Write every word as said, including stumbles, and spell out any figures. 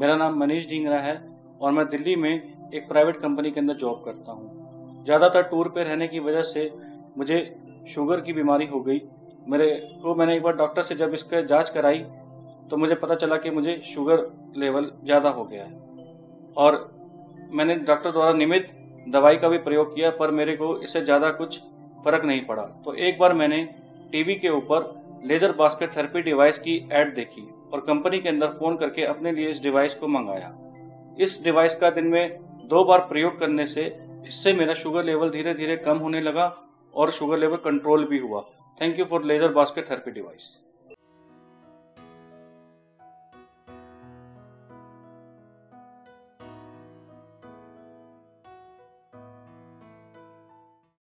मेरा नाम मनीष ढींगरा है और मैं दिल्ली में एक प्राइवेट कंपनी के अंदर जॉब करता हूँ। ज़्यादातर टूर पे रहने की वजह से मुझे शुगर की बीमारी हो गई। मेरे को मैंने एक बार डॉक्टर से जब इसका जांच कराई तो मुझे पता चला कि मुझे शुगर लेवल ज़्यादा हो गया है और मैंने डॉक्टर द्वारा नियमित दवाई का भी प्रयोग किया, पर मेरे को इससे ज़्यादा कुछ फ़र्क नहीं पड़ा। तो एक बार मैंने टीवी के ऊपर लेज़र बास्केट थेरेपी डिवाइस की ऐड देखी और कंपनी के अंदर फ़ोन करके अपने लिए इस डिवाइस को मंगाया। इस डिवाइस का दिन में दो बार प्रयोग करने से इससे मेरा शुगर लेवल धीरे धीरे कम होने लगा और शुगर लेवल कंट्रोल भी हुआ। Thank you for laser basket therapy device.